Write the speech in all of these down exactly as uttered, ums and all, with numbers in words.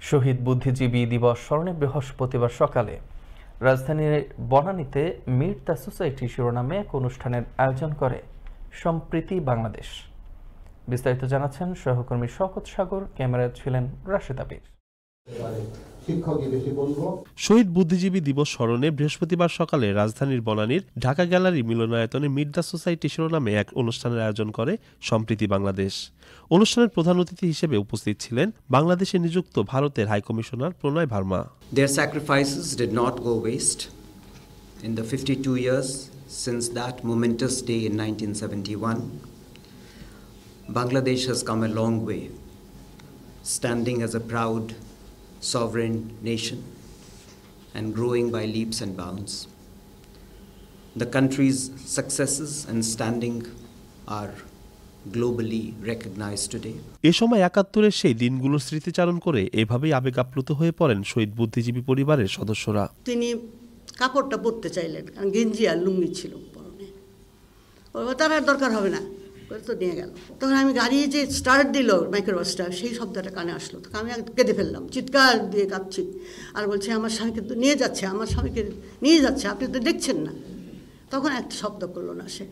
শহীদ বুদ্ধিজীবী দিবস স্মরণে বৃহস্পতিবার সকালে রাজধানীর বনানীতে মিট দ্য সোসাইটি শিরোনামে এক অনুষ্ঠানের আয়োজন করে সম্প্রীতি বাংলাদেশ। বিস্তারিত জানাচ্ছেন সহকর্মী শওকত সাগর, ক্যামেরায় ছিলেন রাশেদ আবির। শহীদ বুদ্ধিজীবী দিবস স্মরণে বৃহস্পতিবার সকালে রাজধানীর বনানীর ঢাকা গ্যালারি মিলনায়তনে মিট দ্য সোসাইটি শিরোনামে এক অনুষ্ঠানের আয়োজন করে সম্প্রীতি বাংলাদেশ। অনুষ্ঠানের প্রধান অতিথি হিসেবে উপস্থিত ছিলেন বাংলাদেশে নিযুক্ত ভারতের high commissioner Pranay Verma. Their sacrifices did not go waste. In the fifty-two years since that momentous day in nineteen seventy-one, Bangladesh has come a long way, standing as a proud sovereign nation and growing by leaps and bounds. The country's successes and standing are globally recognized today. এ সময় একাত্তরের সেই দিনগুলোর স্মৃতিচারণ করে এভাবেই আবেগ আপ্লুত হয়ে পড়েন শহীদ বুদ্ধিজীবী পরিবারের সদস্যরা। তিনি কাপড়টা পরতে চাইলেন, কারণ গেঞ্জি আর লুঙ্গি ছিল পরনে। তার আর দরকার হবে না, তো নিয়ে গেল। তখন আমি গাড়ি যে স্টার্ট দিল মাইক্রোবাসটা, সেই শব্দটা কানে আসলো। তখন আমি কেঁদে ফেললাম, চিৎকার দিয়ে কাঁদছি আর বলছি আমার স্বামীকে তো নিয়ে যাচ্ছে, আমার স্বামীকে নিয়ে যাচ্ছে, আপনি তো দেখছেন না। তখন একটা শব্দ করলো না সে,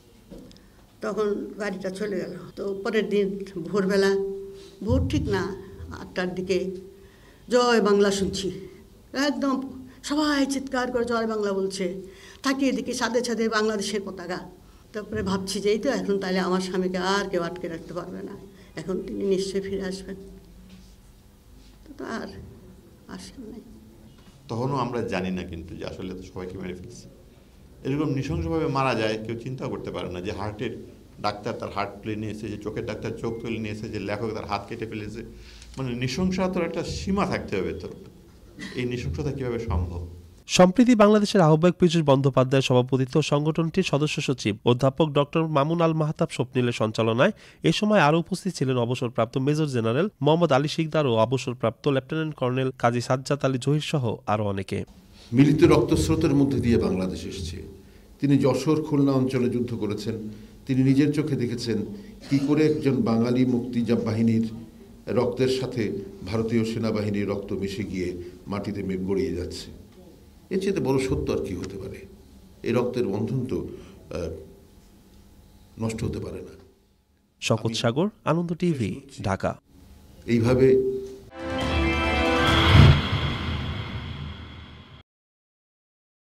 তখন গাড়িটা চলে গেল। তো পরের দিন ভোরবেলা, ভোর ঠিক না আটটার দিকে জয় বাংলা শুনছি, একদম সবাই চিৎকার করে জয় বাংলা বলছে। তাকিয়ে দেখি ছাদে ছাদে বাংলাদেশের পতাকা। তারপরে ভাবছি যে এই তো এখন তাহলে আমার স্বামীকে আর কেউ আটকে রাখতে পারবে না, এখন তিনি নিশ্চয়ই ফিরে আসবেন। তো আর আসেন নাই। তখনও আমরা জানি না কিন্তু যে আসলে তো সবাইকে মেরে ফেলছে। এরকম নৃশংসভাবে মারা যায় কেউ চিন্তা করতে পারে না, যে হার্টের ডাক্তার তার হার্ট তুলে নিয়েছে, যে চোখের ডাক্তার চোখ তুলে নিয়েছে, যে লেখক তার হাত কেটে ফেলেছে। মানে নৃশংসতার একটা সীমা থাকতে হবে। তো এই নৃশংসতা কীভাবে সম্ভব? সম্প্রীতি বাংলাদেশের আহ্বায়ক পীযূষ বন্দ্যোপাধ্যায়ের সভাপতিত্ব সংগঠনটির সদস্য সচিব অধ্যাপক ডক্টর মামুন আল মাহতাব স্বপ্নিলের সঞ্চালনায় এ সময় আরও উপস্থিত ছিলেন অবসরপ্রাপ্ত মেজর জেনারেল মোহাম্মদ আলী শিকদার ও অবসরপ্রাপ্ত লেফটেন্যান্ট কর্নেল কাজী সাজ্জাদ আলী জহির সহ আরও অনেকে। মিলিত রক্তস্রোতের মধ্যে দিয়ে বাংলাদেশ এসেছে। তিনি যশোর খুলনা অঞ্চলে যুদ্ধ করেছেন। তিনি নিজের চোখে দেখেছেন কি করে একজন বাঙালি মুক্তি বাহিনীর রক্তের সাথে ভারতীয় সেনাবাহিনীর রক্ত মিশে গিয়ে মাটিতে গড়িয়ে যাচ্ছে। এর চেয়ে বড় সত্য আর কি হতে পারে? এই রক্তের বন্ধন তো নষ্ট হতে পারে না। শওকত সাগর, আনন্দ টিভি, ঢাকা। এইভাবে